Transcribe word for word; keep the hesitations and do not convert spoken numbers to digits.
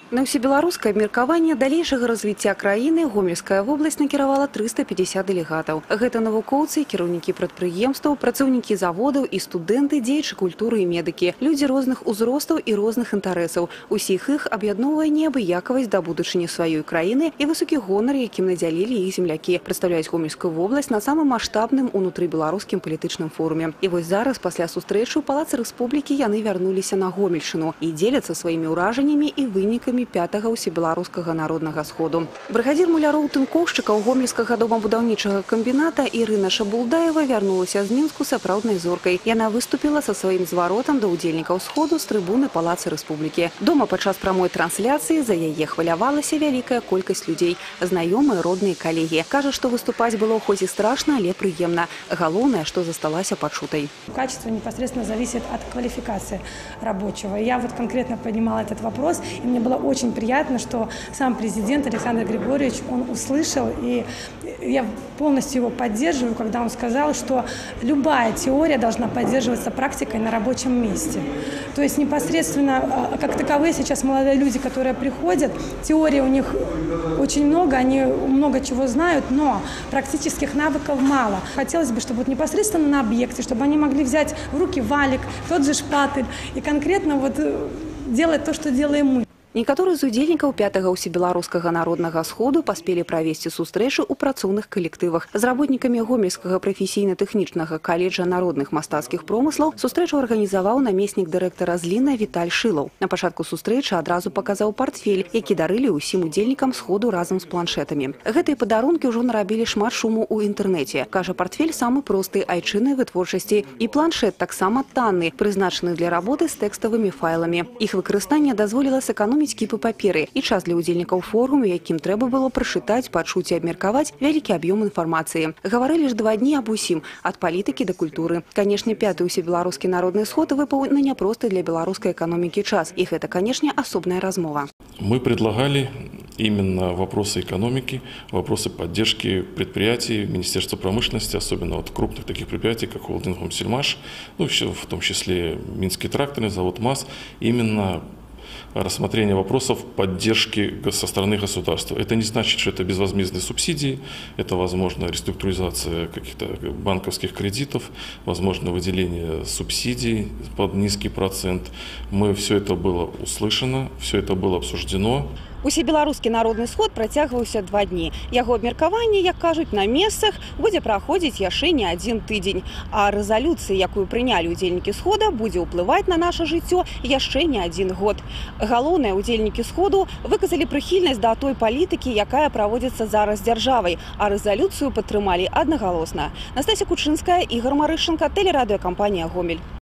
На ўсебеларускае абмеркаванне далейшага развіцця краіны Гомельская вобласць накіравала трыста пятьдесят дэлегатаў. Гэта навукоўцы, кіраўнікі прадпрыемстваў, працаўнікі заводаў і студэнты, дзеячы культуры і медыкі, людзі розных узростаў і розных інтарэсаў. Усіх іх аб'ядноўвае неабыякавасць да будучыні сваёй краіны і высокі гонар, якім надзялілі іх землякі, прадстаўляюць Гомельскую вобласць на самым маштабным унутрыбеларускім палітычным форуме. І вось зараз, пасля сустрэчы ў Палацы Рэспублікі, яны вярнуліся на Гомельшчыну і дзеляцца сваімі ўражаннямі і вынікамі пятага ўсебеларускага народнага сходу. Брыгадзір муляроў тынкоўшчыкаў Гомельскага домабудаўнічага камбіната Ірына Шабулдаева вярнулася з Мінску сапраўднай зоркай. Яна выступіла са сваім зваротам да ўдзельнікаў сходу з трыбуны Палацы Рэспублікі. Дома падчас прамой трансляцыі за яе хвалявалася вялікая колькасць людзей, знаёмыя, родныя, калегі. Кажа, што выступаць было хоць і страшна, але прыемна. Галоўнае, што засталася пачутай. Качество непосредственно зависит от квалификации рабочего. Я вот конкретно поднимала этот вопрос, и мне было очень приятно, что сам президент Александр Григорьевич, он услышал, и я полностью его поддерживаю, когда он сказал, что любая теория должна поддерживаться практикой на рабочем месте. То есть непосредственно, как таковые сейчас молодые люди, которые приходят, теории у них очень много, они много чего знают, но практических навыков мало. Хотелось бы, чтобы вот непосредственно на объекте, чтобы они могли взять в руки валик, тот же шпатель и конкретно вот делать то, что делаем мы. Некаторыя з удзельнікаў пятага ўсебеларускага народнага сходу паспелі правесці сустрэчы ў працоўных калектывах. З работнікамі Гомельскага прафесійна-тэхнічнага каледжа народных мастацкіх промыслаў сустрэчу арганізаваў намеснік дырэктара Зліна Віталь Шылаў. На пачатку сустрэчы адразу паказаў партфель, які дарылі ўсім удзельнікам сходу разам з планшетамі. Гэтыя падарункі ўжо нарабілі шмат шуму ў інтэрнэце. Кажа, партфель самы просты, айчыннай вытворчасці. І планшет таксама танны, прызначаны для работы з тэкставымі файламі. Іх выкарыстанне дазволіла сэканоміць кіпы паперы і час для удзельнікаў форуму, якім трэба было прачытаць, пачуць і абмеркаваць вялікі аб'ём інфармацыі. Гаварылі ж два дні аб усім, ад палітыкі да культуры. Канешне, пяты ўсебеларускі народны сход выпаў на няпросты для беларускай эканомікі час. І гэта, канешне, асобная размова. Мы предлагали именно вопросы экономики, вопросы поддержки предприятий, Министерства промышленности, особенно вот крупных таких предприятий, как холдинг «Сельмаш», ну, в том числе Минский тракторный завод МАЗ, именно рассмотрение вопросов поддержки со стороны государства. Это не значит, что это безвозмездные субсидии, это, возможно, реструктуризация каких-то банковских кредитов, возможно, выделение субсидий под низкий процент. Мы, все это было услышано, все это было обсуждено. Усебеларускі народны сход працягваўся два дні. Яго абмеркаванне, як кажуць, на месцах будзе праходзіць яшчэ не адзін тыдзень. А рэзалюцыя, якую прынялі ўдзельнікі схода, будзе ўплываць на наша жыццё яшчэ не адзін год. Галоўнае, удзельнікі сходу выказалі прыхільнасць да той палітыкі, якая праводзіцца зараз дзяржавай, а рэзалюцыю падтрымалі аднагалосна. Настасья Кучынская, Ігор Марышченко, тэлерадыёкампанія «Гомель».